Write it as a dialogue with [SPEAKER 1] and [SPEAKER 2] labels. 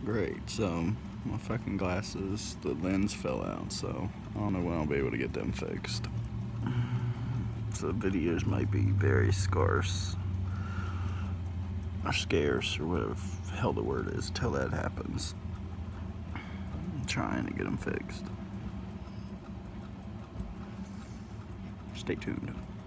[SPEAKER 1] great. So my fucking glasses, the lens fell out, so I don't know when I'll be able to get them fixed. So videos might be very scarce or scarce or whatever the hell the word is till that happens. I'm trying to get them fixed. Stay tuned.